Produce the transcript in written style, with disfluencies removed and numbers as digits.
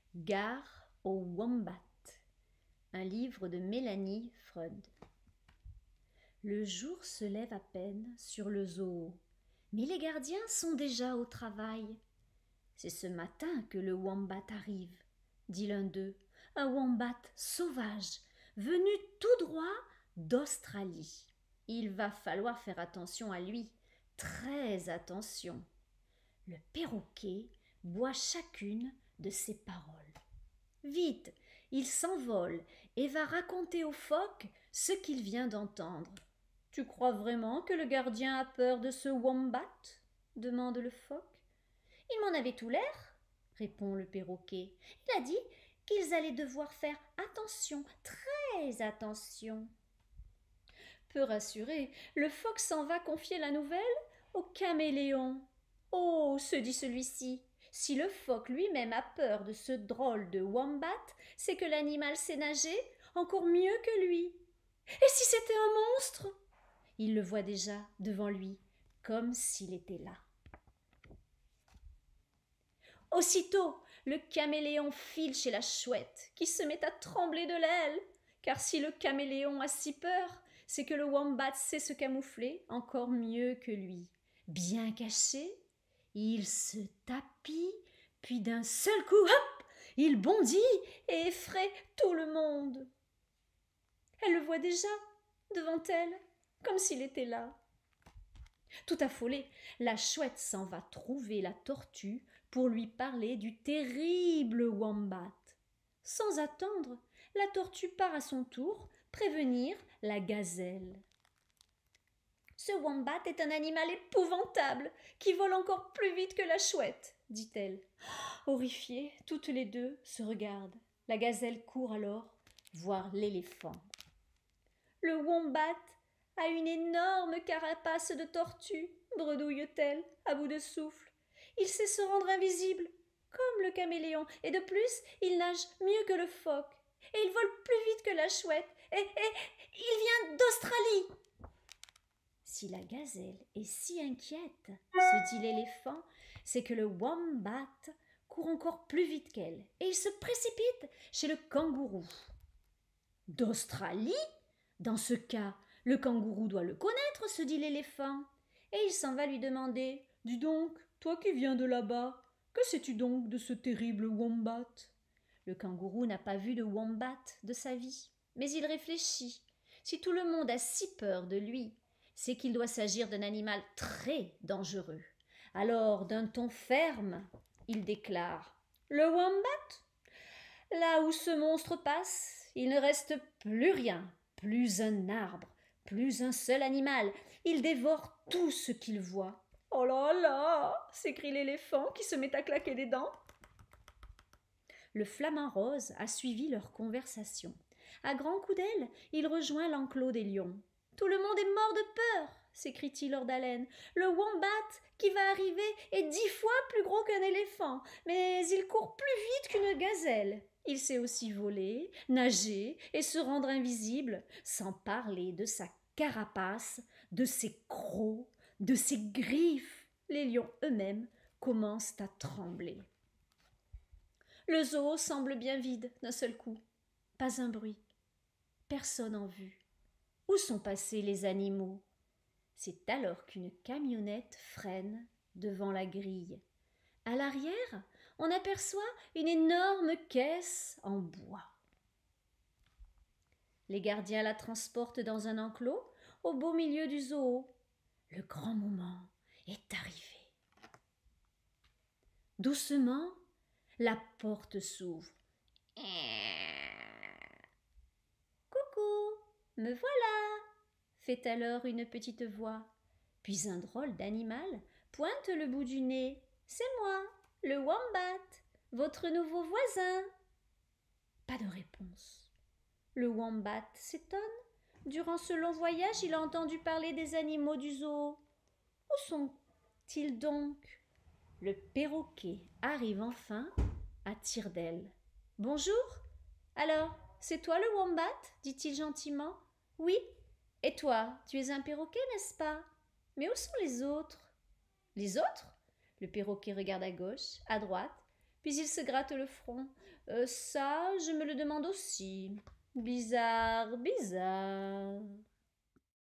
Gare au Wombat, un livre de Mélanie Freud. Le jour se lève à peine sur le zoo, mais les gardiens sont déjà au travail. C'est ce matin que le Wombat arrive, dit l'un d'eux, un Wombat sauvage, venu tout droit d'Australie. Il va falloir faire attention à lui, très attention. Le perroquet boit chacune de ses paroles. Vite, il s'envole et va raconter au phoque ce qu'il vient d'entendre. « Tu crois vraiment que le gardien a peur de ce wombat ?» demande le phoque. « Il m'en avait tout l'air, » répond le perroquet. « Il a dit qu'ils allaient devoir faire attention, très attention. » Peu rassuré, le phoque s'en va confier la nouvelle au caméléon. « Oh, se dit celui-ci, si le phoque lui-même a peur de ce drôle de wombat, c'est que l'animal sait nager encore mieux que lui. Et si c'était un monstre ?» Il le voit déjà devant lui, comme s'il était là. Aussitôt, le caméléon file chez la chouette, qui se met à trembler de l'aile, car si le caméléon a si peur, c'est que le wombat sait se camoufler encore mieux que lui. Bien caché, il se tapit, puis d'un seul coup, hop, il bondit et effraie tout le monde. Elle le voit déjà devant elle, comme s'il était là. Tout affolée, la chouette s'en va trouver la tortue pour lui parler du terrible wombat. Sans attendre, la tortue part à son tour prévenir la gazelle. « Ce wombat est un animal épouvantable qui vole encore plus vite que la chouette, » dit-elle. Horrifiées, toutes les deux se regardent. La gazelle court alors voir l'éléphant. Le wombat a une énorme carapace de tortue, bredouille-t-elle, à bout de souffle. Il sait se rendre invisible, comme le caméléon, et de plus, il nage mieux que le phoque. Et il vole plus vite que la chouette. Et il vient d'Australie. Si la gazelle est si inquiète, se dit l'éléphant, c'est que le wombat court encore plus vite qu'elle, et il se précipite chez le kangourou. D'Australie ? Dans ce cas, le kangourou doit le connaître, se dit l'éléphant. Et il s'en va lui demander « Dis donc, toi qui viens de là-bas, que sais-tu donc de ce terrible wombat ?» Le kangourou n'a pas vu de wombat de sa vie, mais il réfléchit. Si tout le monde a si peur de lui, c'est qu'il doit s'agir d'un animal très dangereux. Alors, d'un ton ferme, il déclare « Le wombat ? Là où ce monstre passe, il ne reste plus rien. Plus un arbre, plus un seul animal. Il dévore tout ce qu'il voit. »« Oh là là !» s'écrie l'éléphant qui se met à claquer des dents. Le flamant rose a suivi leur conversation. À grands coups d'aile, il rejoint l'enclos des lions. « Tout le monde est mort de peur !» s'écrie-t-il hors d'haleine. « Le wombat qui va arriver est 10 fois plus gros qu'un éléphant, mais il court plus vite qu'une gazelle. Il sait aussi voler, nager et se rendre invisible, sans parler de sa carapace, de ses crocs, de ses griffes. » Les lions eux-mêmes commencent à trembler. Le zoo semble bien vide d'un seul coup. Pas un bruit. Personne en vue. Où sont passés les animaux ? C'est alors qu'une camionnette freine devant la grille. À l'arrière, on aperçoit une énorme caisse en bois. Les gardiens la transportent dans un enclos au beau milieu du zoo. Le grand moment est arrivé. Doucement, la porte s'ouvre. « Coucou, me voilà !» fait alors une petite voix. Puis un drôle d'animal pointe le bout du nez. « C'est moi, le wombat, votre nouveau voisin. » Pas de réponse. Le wombat s'étonne. Durant ce long voyage, il a entendu parler des animaux du zoo. Où sont-ils donc ? Le perroquet arrive enfin à tire-d'aile. « Bonjour. Alors, c'est toi le wombat ?» dit-il gentiment. « Oui. Et toi, tu es un perroquet, n'est-ce pas ? Mais où sont les autres ? » « Les autres ?» Le perroquet regarde à gauche, à droite, Puis il se gratte le front. Ça, je me le demande aussi. Bizarre, bizarre.